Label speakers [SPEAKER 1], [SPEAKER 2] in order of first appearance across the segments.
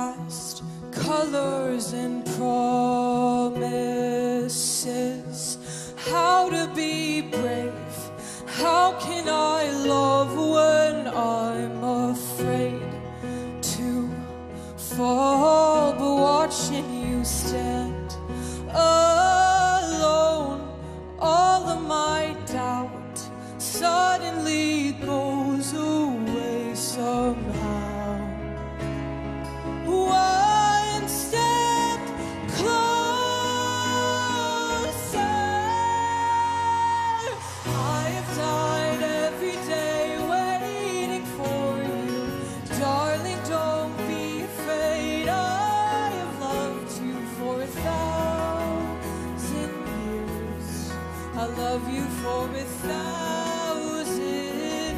[SPEAKER 1] past, colors and promises. How to be brave, how can I love when I'm afraid to fall? But watching you stand alone, all of my doubt suddenly goes away somehow. One step closer. I have died every day waiting for you. Darling, don't be afraid. I have loved you for 1,000 years. I love you for 1,000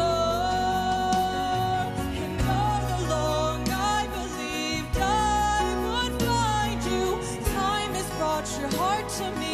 [SPEAKER 1] more. And all along I believed I would find you. Time has brought your heart to me.